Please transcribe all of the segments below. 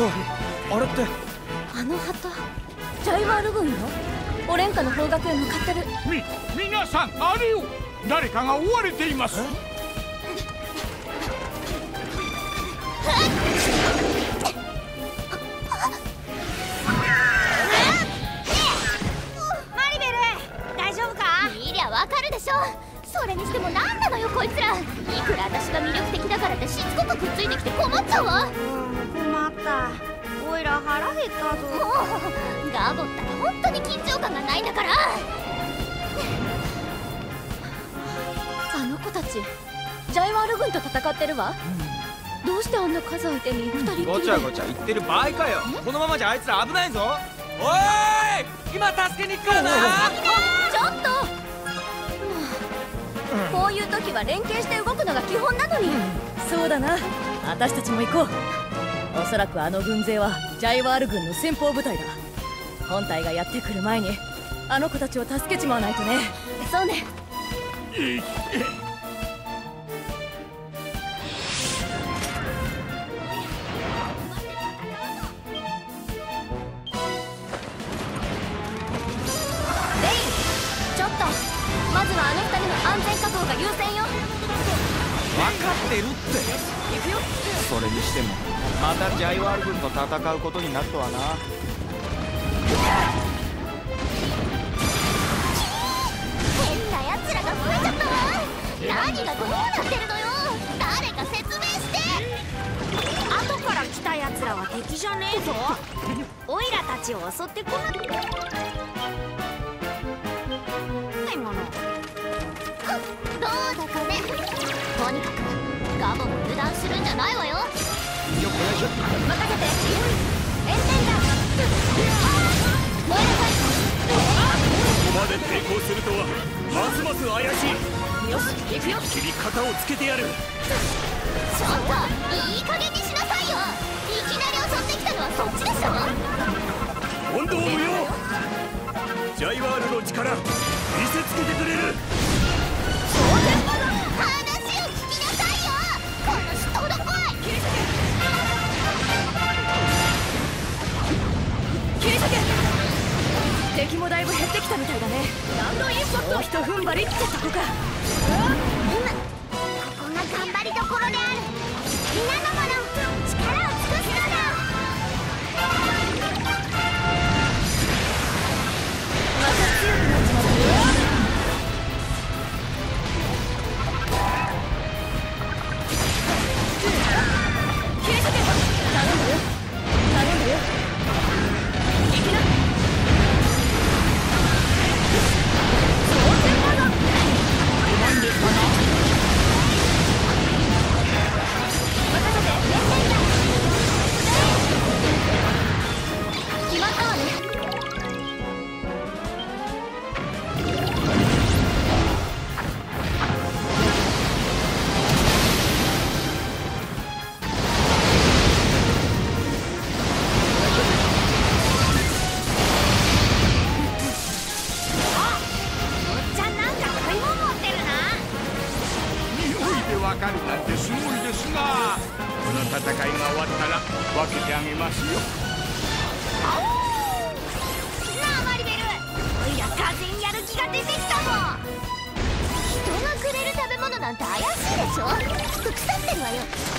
あれって。 あの旗、ジャイワール軍よ。オレンカの方角へ向かってる。 皆さん、あれを。誰かが追われています。 マリベル、大丈夫か？ 見りゃわかるでしょ。それにしても何なのよこいつら。いくら私が魅力的だからってしつこくくっついてきて困っちゃうわ。 困った。おいら腹減ったぞ。 もうガボったら本当に緊張感がないんだから。あの子たちジャイワール軍と戦ってるわ。どうしてあんな数相手に2人っきりで。 ごちゃごちゃ言ってる場合かよ。このままじゃあいつら危ないぞ。おーい、今助けに行くからな。 ちょっと、こういう時は連携して動くのが基本なのに。 そうだな、私たちも行こう。おそらくあの軍勢はジャイワール軍の先方部隊だ。本隊がやってくる前にあの子たちを助けちまわないとね。 そうね。まずはあの2人の安全確保が優先よ。 分かってるって。行くよ。それにしてもまたジャイワール軍と戦うことになるとはな。 変なやつらが増えちゃったわ。何がどうなってるのよ。誰か説明して。 後から来たやつらは敵じゃねえぞ。オイラたちを襲ってこないもの。 どうだかね。とにかくガボも油断するんじゃないわよ。任せて。炎天弾燃えなさい。 ここまで抵抗するとはますます怪しい。 よし行くよ。 切り方をつけてやる。 ちょっといい加減にしなさいよ。いきなり襲ってきたのはそっちでしょ。 問答無用。ジャイワールの力見せつけてくれる。 話を聞きなさいよ。この人どこい。 切り裂け。敵もだいぶ減ってきたみたいだね。ランドインパクトひと踏ん張りってとこか。 ここが頑張りどころである。皆の者、力を尽くすのだ。 また強くなっちまったよ。切り裂け。頼んだよ。頼んだよ。行きな。当然だな。 なんですかな。 任せて。決まったわね。 わかるなんてすごいですが、この戦いが終わったら分けてあげますよ。 なあマリベル、おいらがぜんやる気が出てきたぞ。 人がくれる食べ物なんて怪しいでしょ。腐ってるわよ。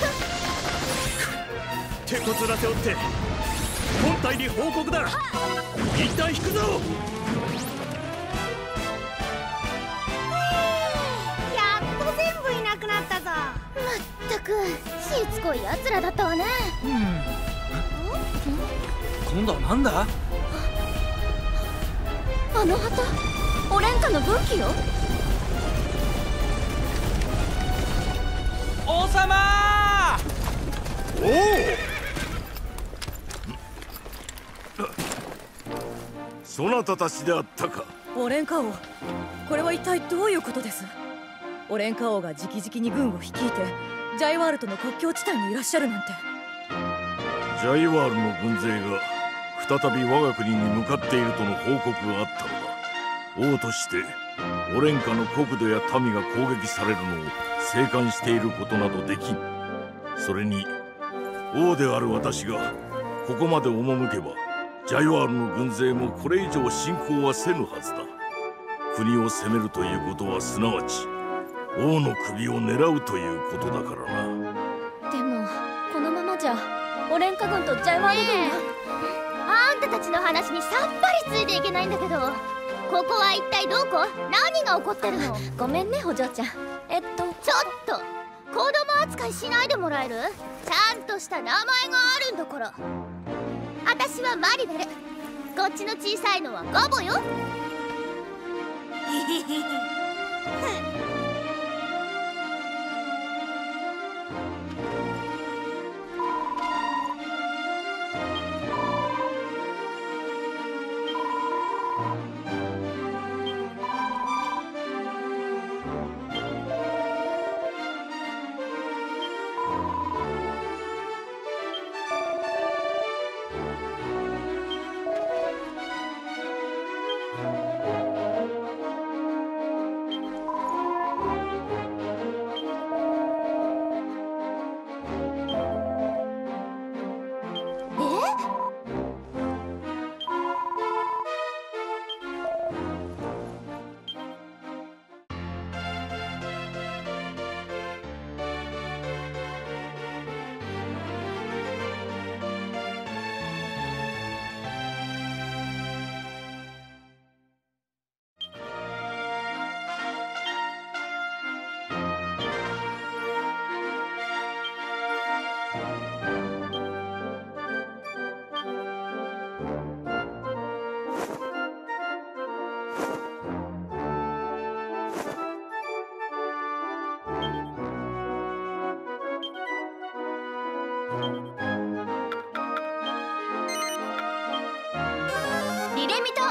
手こずらせおって本体に報告だ。一旦引くぞ。 やっと全部いなくなったぞ。 まったくしつこいやつらだったわね。 今度はなんだ。 あの旗、オレンカの武器よ。 王様。 おお、そなたたちであったか。 オレンカ王、これは一体どういうことです？オレンカ王が直々に軍を率いてジャイワールとの国境地帯にいらっしゃるなんて。 ジャイワールの軍勢が再び我が国に向かっているとの報告があったのだ。王としてオレンカの国土や民が攻撃されるのを静観していることなどできん。それに王である私がここまで赴けばジャイワールの軍勢もこれ以上侵攻はせぬはずだ。国を攻めるということはすなわち王の首を狙うということだからな。 でもこのままじゃオレンカ軍とジャイワール軍が、 あんたたちの話にさっぱりついていけないんだけど、ここは一体どこ？何が起こってるの？ ごめんねお嬢ちゃん。 ちょっと子供扱いしないでもらえる？ちゃんとした名前があるんだから。私はマリベル。こっちの小さいのはガボよ。リレミト。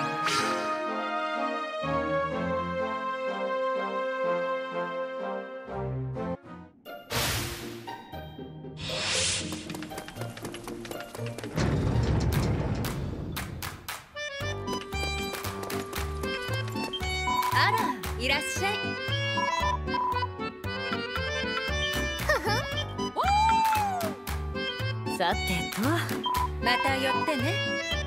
あら、いらっしゃい。さてと、また寄ってね。